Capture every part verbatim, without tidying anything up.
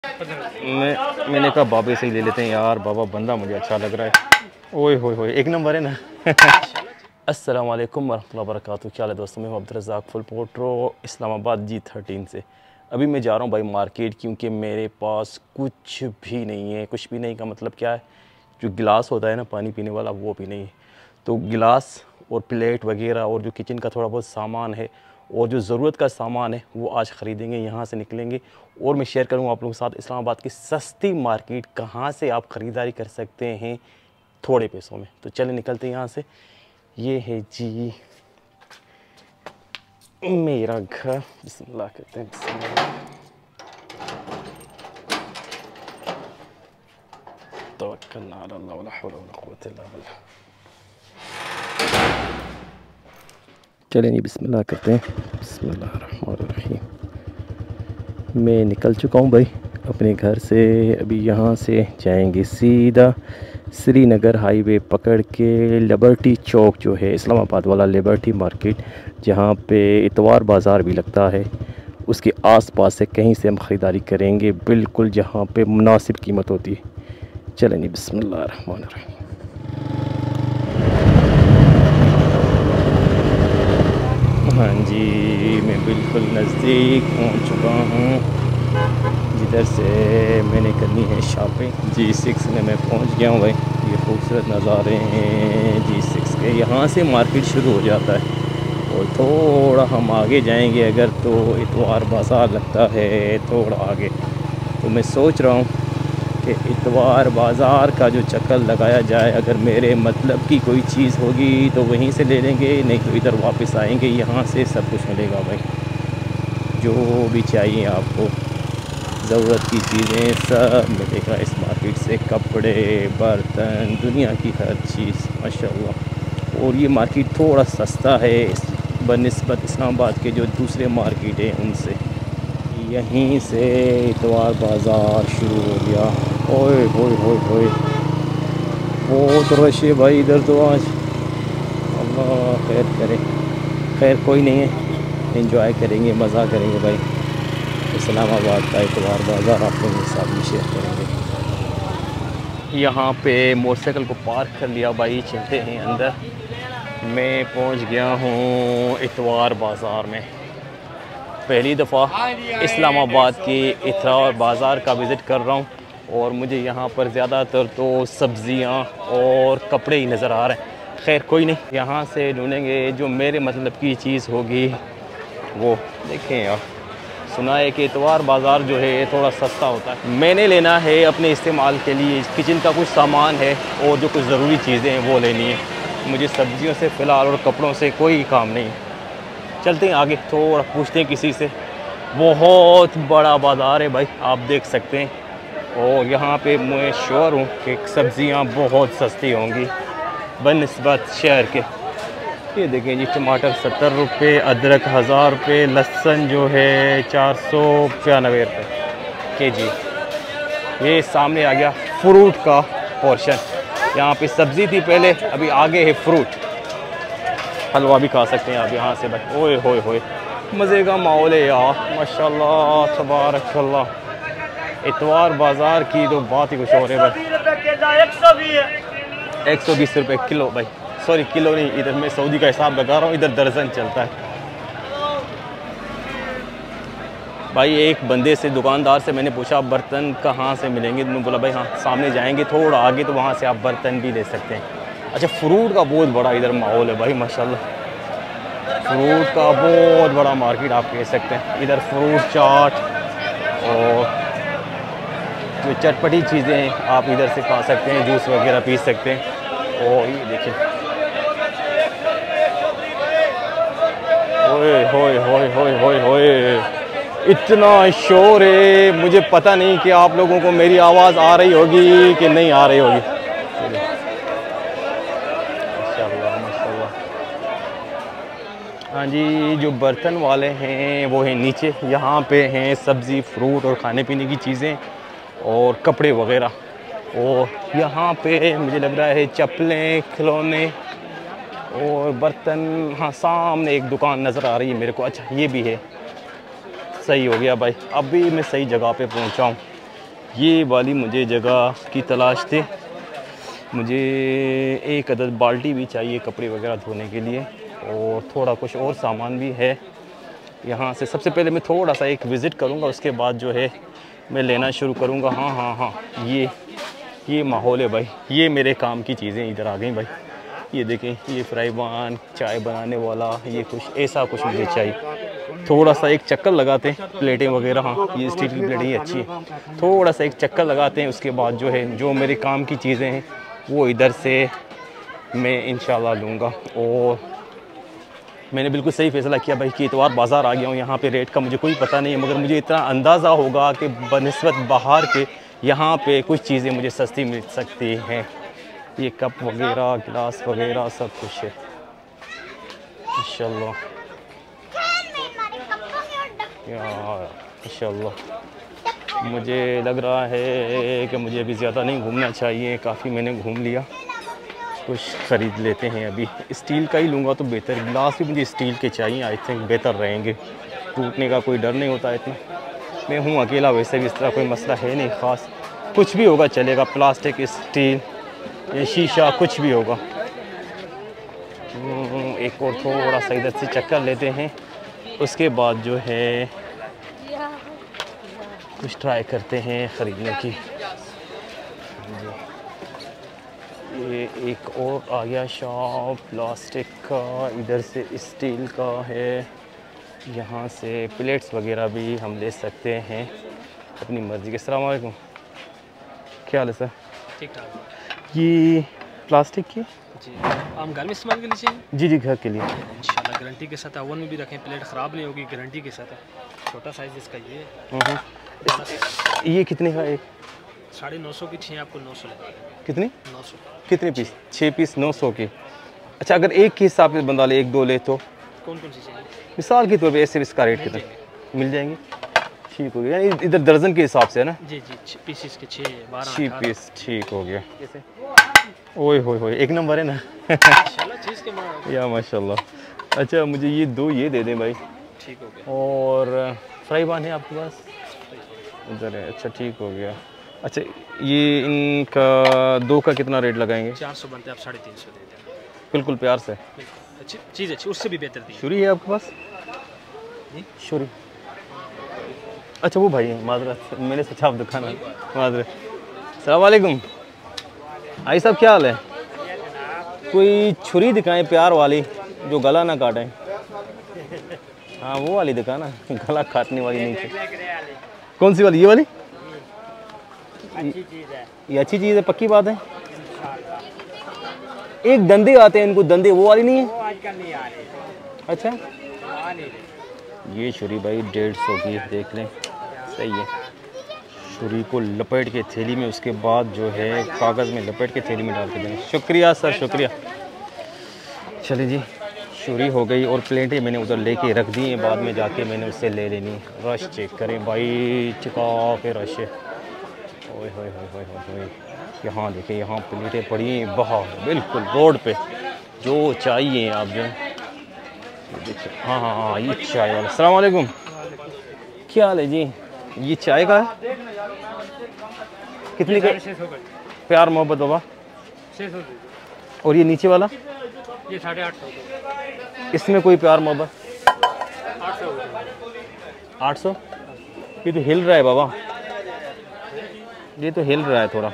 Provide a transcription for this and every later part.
मैं मैंने कहा बाबे से ही ले लेते हैं यार, बाबा बंदा मुझे अच्छा लग रहा है। ओए होए होए, एक नंबर है ना। अस्सलाम वालेकुम वरहमतुल्लाहि वबरकातुहू। क्या हाल है दोस्तों, मैं हूं अब्दुल रज़ाक फुल पोट्रो इस्लामाबाद जी थर्टीन से। अभी मैं जा रहा हूं भाई मार्केट, क्योंकि मेरे पास कुछ भी नहीं है। कुछ भी नहीं का मतलब क्या है, जो गिलास होता है ना पानी पीने वाला, वो भी नहीं है। तो गिलास और प्लेट वगैरह और जो किचन का थोड़ा बहुत सामान है और जो ज़रूरत का सामान है वो आज ख़रीदेंगे, यहाँ से निकलेंगे। और मैं शेयर करूँगा आप लोगों के साथ इस्लामाबाद की सस्ती मार्केट कहाँ से आप ख़रीदारी कर सकते हैं थोड़े पैसों में। तो चले निकलते हैं यहाँ से। ये है जी मेरा घर। बिस्मिल्लाह कहते हैं, बिस्मिल्लाह। तवक्कलना अल्लाह वला हौला वला कुव्वता इल्ला बिल्लाह। चलें जी, बिस्मिल्लाह करते हैं। बिस्मिल्लाह रहमान रहीम। मैं निकल चुका हूँ भाई अपने घर से। अभी यहाँ से जाएंगे सीधा श्रीनगर हाईवे पकड़ के लिबर्टी चौक जो है इस्लामाबाद वाला लिबर्टी मार्केट, जहाँ पे इतवार बाज़ार भी लगता है, उसके आसपास से कहीं से हम ख़रीदारी करेंगे, बिल्कुल जहाँ पे मुनासिब कीमत होती है। चलें जी, बिस्मिल्लाह रहमान रहीम। हाँ जी, मैं बिल्कुल नज़दीक पहुँच चुका हूँ जिधर से मैंने करनी है शॉपिंग। जी सिक्स में मैं पहुँच गया हूँ भाई। ये खूबसूरत नज़ारे हैं जी सिक्स के। यहाँ से मार्केट शुरू हो जाता है और थोड़ा हम आगे जाएंगे अगर तो इतवार बाज़ार लगता है थोड़ा आगे। तो मैं सोच रहा हूँ कि इतवार बाज़ार का जो चक्कर लगाया जाए, अगर मेरे मतलब की कोई चीज़ होगी तो वहीं से ले लेंगे, नहीं तो इधर वापस आएंगे। यहाँ से सब कुछ मिलेगा भाई, जो भी चाहिए आपको, ज़रूरत की चीज़ें सब मिलेगा इस मार्केट से। कपड़े, बर्तन, दुनिया की हर चीज़ माशाल्लाह। और ये मार्केट थोड़ा सस्ता है बनिस्बत इस्लामाबाद के जो दूसरे मार्केट हैं उनसे। यहीं से इतवार बाज़ार शुरू हो गया। ओए होए होए होए, बहुत रश है भाई इधर तो आज। अल्लाह खैर करे। खैर कोई नहीं है, एंजॉय करेंगे, मज़ा करेंगे भाई। इस्लामाबाद का इतवार बाज़ार आप लोगों के साथ भी शेयर करेंगे। यहाँ पे मोटरसाइकिल को पार्क कर लिया भाई, चलते हैं अंदर। मैं पहुँच गया हूँ इतवार बाज़ार में। पहली दफ़ा इस्लामाबाद के इतवार बाज़ार का विज़िट कर रहा हूँ और मुझे यहाँ पर ज़्यादातर तो सब्ज़ियाँ और कपड़े ही नज़र आ रहे हैं। खैर कोई नहीं, यहाँ से ढूँढेंगे जो मेरे मतलब की चीज़ होगी वो। देखें यार, सुना है कि इतवार बाज़ार जो है थोड़ा सस्ता होता है। मैंने लेना है अपने इस्तेमाल के लिए, किचन का कुछ सामान है और जो कुछ ज़रूरी चीज़ें हैं वो लेनी है। मुझे सब्ज़ियों से फ़िलहाल और कपड़ों से कोई काम नहीं है। चलते हैं आगे, थोड़ा पूछते हैं किसी से। बहुत बड़ा बाज़ार है भाई, आप देख सकते हैं। और यहाँ पे मैं श्योर हूँ कि सब्ज़ियाँ बहुत सस्ती होंगी बनिस्बत शहर के। ये देखें जी, टमाटर सत्तर रुपये, अदरक हज़ार रुपये, लहसुन जो है चार सौ बयानवे रुपये के जी। ये सामने आ गया फ्रूट का पोर्शन। यहाँ पे सब्ज़ी थी पहले, अभी आगे है फ्रूट। हलवा भी खा सकते हैं आप यहाँ से भाई। ओए होए होए, मज़े का माहौल है यार, माशाल्लाह तबारकल्लाह। इतवार बाज़ार की तो बात ही कुछ और है भाई। एक सौ बीस रुपये किलो भाई, सॉरी किलो नहीं, इधर मैं सऊदी का हिसाब लगा रहा हूँ, इधर दर्जन चलता है भाई। एक बंदे से, दुकानदार से मैंने पूछा बर्तन कहाँ से मिलेंगे, तो बोला भाई हाँ सामने जाएंगे थोड़ा आगे तो वहाँ से आप बर्तन भी ले सकते हैं। अच्छा, फ्रूट का बहुत बड़ा इधर माहौल है भाई माशाल्लाह। फ्रूट का बहुत बड़ा मार्केट आप कह सकते हैं। इधर फ्रूट चाट और जो चटपटी चीज़ें हैं आप इधर से खा सकते हैं, जूस वगैरह पी सकते हैं। और ये देखिए, ओए होए होए होए होए होए, इतना शोर है, मुझे पता नहीं कि आप लोगों को मेरी आवाज़ आ रही होगी कि नहीं आ रही होगी। माशाल्लाह माशाल्लाह। हाँ जी, जो बर्तन वाले हैं वो हैं नीचे। यहाँ पे हैं सब्ज़ी, फ्रूट और खाने पीने की चीज़ें और कपड़े वगैरह। और यहाँ पे मुझे लग रहा है चप्पलें, खिलौने और बर्तन। हाँ सामने एक दुकान नज़र आ रही है मेरे को। अच्छा ये भी है, सही हो गया भाई, अभी मैं सही जगह पे पहुँचा हूँ। ये वाली मुझे जगह की तलाश थी। मुझे एक अदद बाल्टी भी चाहिए कपड़े वगैरह धोने के लिए, और थोड़ा कुछ और सामान भी है यहाँ से। सबसे पहले मैं थोड़ा सा एक विज़िट करूँगा, उसके बाद जो है मैं लेना शुरू करूँगा। हाँ हाँ हाँ ये ये माहौल है भाई, ये मेरे काम की चीज़ें इधर आ गई भाई। ये देखें, ये फ्राई पैन, चाय बनाने वाला, ये कुछ ऐसा कुछ मुझे चाहिए। थोड़ा सा एक चक्कर लगाते हैं, प्लेटें वगैरह, हाँ ये स्टील की प्लेटें ये अच्छी है। थोड़ा सा एक चक्कर लगाते हैं, उसके बाद जो है जो मेरे काम की चीज़ें हैं वो इधर से मैं इंशाल्लाह लूँगा। और मैंने बिल्कुल सही फैसला किया भाई कि इतवार बाज़ार आ गया हूँ। यहाँ पे रेट का मुझे कोई पता नहीं है, मगर मुझे इतना अंदाज़ा होगा कि बनिस्बत बाहर के यहाँ पे कुछ चीज़ें मुझे सस्ती मिल सकती हैं। ये कप वगैरह, गिलास वगैरह सब कुछ है इंशाल्लाह। इंशाल्लाह मुझे लग रहा है कि मुझे अभी ज़्यादा नहीं घूमना चाहिए, काफ़ी मैंने घूम लिया। कुछ ख़रीद लेते हैं, अभी स्टील का ही लूँगा तो बेहतर। गिलास भी मुझे स्टील के चाहिए, आई थिंक बेहतर रहेंगे, टूटने का कोई डर नहीं होता इतना। मैं हूँ अकेला, वैसे भी इस तरह कोई मसला है नहीं ख़ास। कुछ भी होगा चलेगा, प्लास्टिक, स्टील, ये शीशा, कुछ भी होगा। एक और थोड़ा सा इधर से चक्कर लेते हैं, उसके बाद जो है कुछ ट्राई करते हैं ख़रीदने की। ये एक और आ गया शॉप प्लास्टिक का, इधर से स्टील का है। यहाँ से प्लेट्स वगैरह भी हम ले सकते हैं अपनी मर्ज़ी के। अस्सलाम वालेकुम, क्या हाल है सर? ठीक ठाक। ये प्लास्टिक की जी, हम घर में इस्तेमाल के लिए चाहिए? जी जी, घर के लिए इंशाल्लाह गारंटी के साथ। ओवन में भी रखें, प्लेट ख़राब नहीं होगी, गारंटी के साथ है। छोटा साइज़ इसका ये है। ये कितने का एक? साढ़े नौ सौ की छः, आपको नौ सौ लगा। कितनी? नौ सौ। कितने पीस? छः पीस नौ सौ के। अच्छा, अगर एक के हिसाब से बंदा ले, एक दो ले तो कौन कौन सी चाहिए? मिसाल के तौर पे ऐसे इसका रेट कितना? मिल जाएंगे, ठीक हो गया। यानी इधर दर्जन के हिसाब से है ना? जी जी, पीसीस के छः, बारह, छः पीस, ठीक हो गया। कैसे? ओए होए होए, एक नंबर है ना। इंशाल्लाह चीज़ के मार या माशाल्लाह। अच्छा, मुझे ये दो ये दे दें भाई। ठीक हो गया। और फ्राई पैन है आपके पास? उधर है, अच्छा ठीक हो गया। अच्छा, ये इनका दो का कितना रेट लगाएंगे? चार सौ बनते हैं, आप साढ़े तीन सौ दे दें। बिल्कुल प्यार से। अच्छी चीज़, अच्छी, उससे भी बेहतर दी। छुरी है आपके पास? छुरी, अच्छा वो भाई है, माजरत मैंने सोचा आप दुकान है, माजरत। अस्सलाम वालेकुम, आई साहब क्या हाल है? कोई छुरी दिखाएं प्यार वाली जो गला ना काटें। हाँ वो वाली दिखाना, गला काटने वाली नहीं चाहिए। कौन सी वाली? ये वाली? अच्छी चीज़ है, ये अच्छी चीज़ है, पक्की बात है। एक दंदे आते हैं इनको, दंदे, वो वाली नहीं है? वो आजकल नहीं आ रही। अच्छा, ये छुरी भाई डेढ़ सौ की, देख लें, सही है। छुरी को लपेट के थैली में, उसके बाद जो है कागज़ में लपेट के थैली में डाल के देंगे। शुक्रिया सर, शुक्रिया। चलिए जी, छुरी हो गई, और प्लेटें मैंने उधर लेके रख दी हैं, बाद में जाके मैंने उससे ले लेनी। रश चेक करें भाई, चिका के रश है। ओए होए होए होए होए, यहाँ देखें, यहाँ प्लेटें पड़ी हैं बाहर बिल्कुल रोड पे, जो चाहिए आप जो। हाँ हाँ हाँ, ये चाय वाला। अस्सलाम वालेकुम, क्या हाल है जी? ये चाय का है, कितने का? प्यार मोहब्बत बाबा। और ये नीचे वाला? ये साढ़े आठ सौ। इसमें कोई प्यार मोहब्बत? आठ सौ। ये तो हिल रहा है बाबा, ये तो हिल रहा है थोड़ा।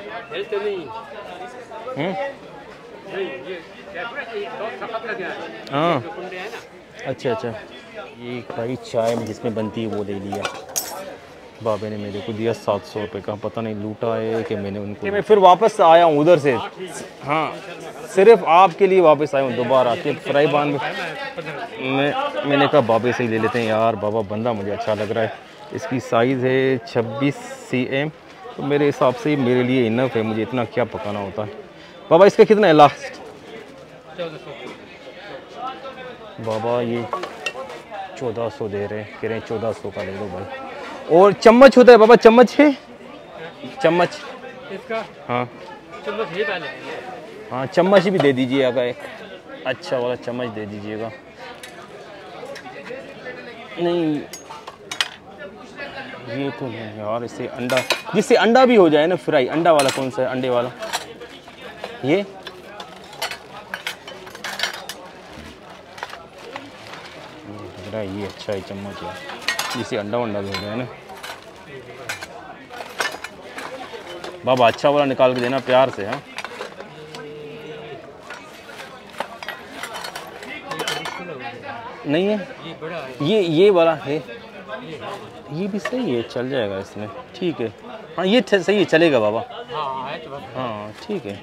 हाँ अच्छा अच्छा, ये भाई चाय में जिसमें बनती है वो ले लिया। बाबे ने मेरे को दिया सात सौ रुपये का, पता नहीं लूटा है कि मैंने उनको। मैं फिर वापस आया हूँ उधर से, हाँ सिर्फ आपके लिए वापस आया हूँ दोबारा के फ्राई पैन में। मैं मैंने कहा बाबे से ही ले लेते हैं यार, बाबा बंदा मुझे अच्छा लग रहा है। इसकी साइज़ है छब्बीस सी एम, तो मेरे हिसाब से मेरे लिए इनफ है, मुझे इतना क्या पकाना होता है। बाबा इसका कितना है लास्ट? बाबा ये चौदह सौ दे रहे हैं, कह रहे हैं चौदह सौ का ले लो भाई। और चम्मच होता है बाबा, चम्मच है? चम्मच इसका? हाँ चम्मच है पहले। हाँ चम्मच भी दे दीजिएगा, एक अच्छा वाला चम्मच दे दीजिएगा। नहीं ये तो है यार, इससे अंडा, जिससे अंडा भी हो जाए ना फ्राई। अंडा वाला कौन सा है? अंडे वाला ये ये अच्छा है चम्मच है, जिससे अंडा वंडा भी हो जाए ना। बाबा अच्छा वाला निकाल के देना प्यार से। हाँ नहीं है ये ये वाला है, ये भी सही है, चल जाएगा इसमें, ठीक है। हाँ ये सही है, चलेगा बाबा। हाँ ठीक है।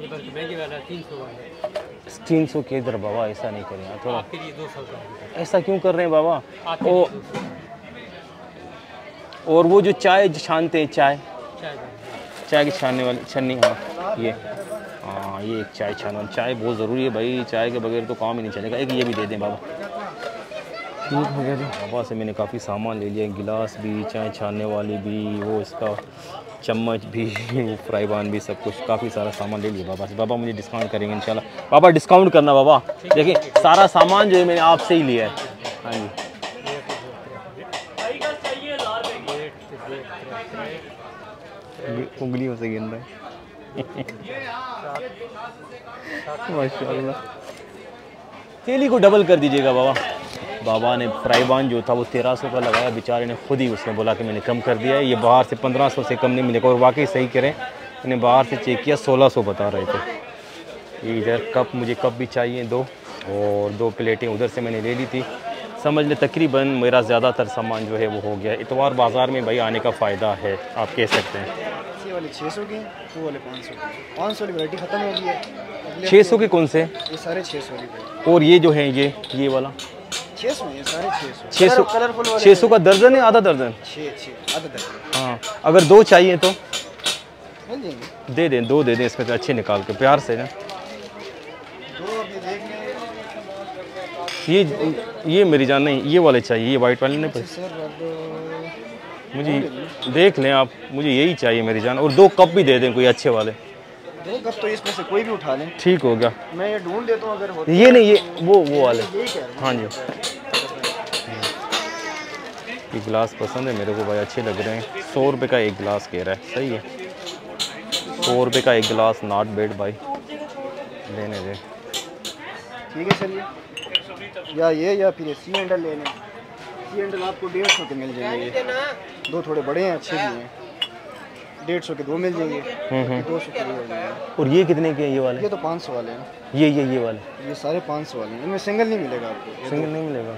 तीन सौ के इधर बाबा, ऐसा नहीं करें यार थोड़ा, ऐसा क्यों कर रहे हैं बाबा? ओ, और वो जो चाय छानते हैं, चाय चाय की छानने वाली छन्नी, हाँ ये, हाँ ये एक चाय छानने वाली, चाय बहुत ज़रूरी है भाई, चाय के बगैर तो काम ही नहीं चलेगा। एक ये भी दे दें बाबा। ठीक हो गया जी। बाबा से मैंने काफ़ी सामान ले लिया, गिलास भी, चाय छानने वाली भी, वो इसका चम्मच भी, वो फ्राई पैन भी, सब कुछ काफ़ी सारा सामान ले लिया बाबा से। बाबा मुझे डिस्काउंट करेंगे इंशाल्लाह। बाबा डिस्काउंट करना बाबा, देखिए सारा सामान जो है मैंने आपसे ही लिया है। हाँ जी उंगलियों से गिन रहे माशाल्लाह। तेली को डबल कर दीजिएगा बाबा। बाबा ने फ्राई पैन जो था वो तेरह सौ का लगाया, बेचारे ने खुद ही उसने बोला कि मैंने कम कर दिया है, ये बाहर से पंद्रह सौ से कम नहीं मिलेगा। और वाकई सही करें, मैंने बाहर से चेक किया सोलह सौ बता रहे थे। इधर कप, मुझे कप भी चाहिए दो, और दो प्लेटें उधर से मैंने ले ली थी। समझ ले तकरीबन मेरा ज़्यादातर सामान जो है वो हो गया। इतवार बाज़ार में भाई आने का फ़ायदा है, आप कह सकते हैं। ये वाले छः सौ के, वो वाले पाँच सौ के। पाँच सौ की वैरायटी ख़त्म हो गई है। छः सौ के कौन से? ये सारे छः सौ की। और ये जो है ये ये वाला छः सौ, ये सारे छः सौ। छः सौ कलरफुल वाले छः सौ का दर्जन है, आधा दर्जन? छः छः आधा दर्जन। हाँ अगर दो चाहिए तो मिल जाएंगे, दे दें, दो दे दें इसमें से अच्छे निकाल के प्यार से ना। दो अभी देख लें। ये ये मेरी जान नहीं, ये वाले चाहिए, ये वाइट वाले नहीं पर सर अब मुझे देख लें आप, मुझे यही चाहिए मेरी जान। और दो कप भी दे दें कोई अच्छे वाले। दो कप तो इसमें से कोई भी उठा लें। ठीक हो गया, मैं ये ढूंढ देता हूँ अगर होते ये नहीं, ये वो वो वाले। यही कह रहा हूँ। हाँ जी ये गिलास पसंद है मेरे को भाई, अच्छे लग रहे हैं। सौ रुपये का एक गिलास कह रहा है, सही है। सौ रुपये का एक गिलास, नॉट बैड भाई, लेने दे। ठीक है चलिए, या ये या फिर सी हैंडल ले लें। सी हैंडल आपको डेढ़ सौ के मिल जाएंगे, दो थोड़े बड़े हैं, अच्छे भी हैं। डेढ़ सौ के दो मिल जाएंगे, दो सौ के दो हो जाएंगे। और ये कितने के हैं ये वाले? ये तो पाँच सौ वाले हैं। ये ये ये वाले ये सारे पाँच सौ वाले हैं, इनमें सिंगल नहीं मिलेगा आपको। सिंगल नहीं मिलेगा?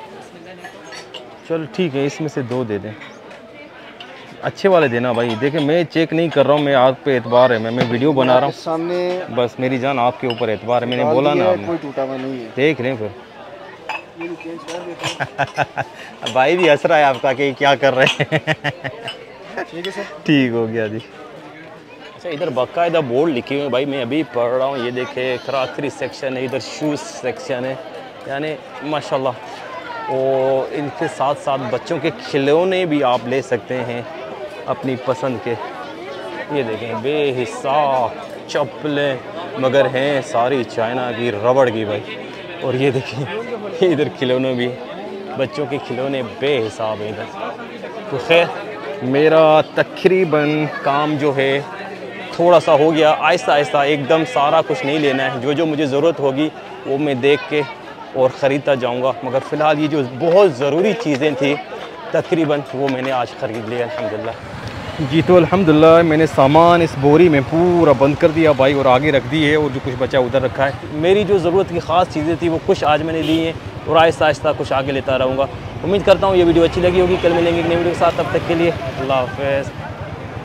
चलो ठीक है, इसमें से दो दे दें, अच्छे वाले देना भाई। देखिए मैं चेक नहीं कर रहा हूँ, मैं आप पे एतबार है, मैं मैं वीडियो बना रहा हूँ सामने, बस मेरी जान आपके ऊपर एतबार है, मैंने बोला ना आपने। कोई टूटा हुआ नहीं है, देख लें फिर। ये भी चेंज कर देते हैं। भाई भी हंस रहा है आपका कि क्या कर रहे हैं। ठीक है सर, ठीक हो गया जी। अच्छा इधर बाकायदा बोर्ड लिखे हुए हैं भाई, मैं अभी पढ़ रहा हूँ। ये देखे क्राकरी सेक्शन है, इधर शूज़ सेक्शन है, यानी माशाल्लाह। और इनके साथ साथ बच्चों के खिलौने भी आप ले सकते हैं अपनी पसंद के। ये देखें बेहिसाब चप्पलें मगर हैं सारी चाइना की, रबड़ की भाई। और ये देखें इधर खिलौने भी, बच्चों के खिलौने बेहिसाब है इधर। तो खैर मेरा तकरीबन काम जो है थोड़ा सा हो गया, आहिस्ता आहिस्ता, एकदम सारा कुछ नहीं लेना है। जो जो मुझे ज़रूरत होगी वो मैं देख के और ख़रीदता जाऊंगा। मगर फ़िलहाल ये जो बहुत ज़रूरी चीज़ें थी तकरीबन वो मैंने आज ख़रीद लिया अल्हम्दुलिल्लाह। जी तो अल्हम्दुलिल्लाह मैंने सामान इस बोरी में पूरा बंद कर दिया भाई, और आगे रख दी है, और जो कुछ बचा उधर रखा है। मेरी जो ज़रूरत की ख़ास चीज़ें थी वो कुछ आज मैंने ली हैं, और आहिस्ता आहिस्ता कुछ आगे लेता रहूँगा। उम्मीद करता हूँ ये वीडियो अच्छी लगी होगी। कल मिलेंगे एक नई वीडियो के साथ, तब तक के लिए अल्लाह हाफ़िज़।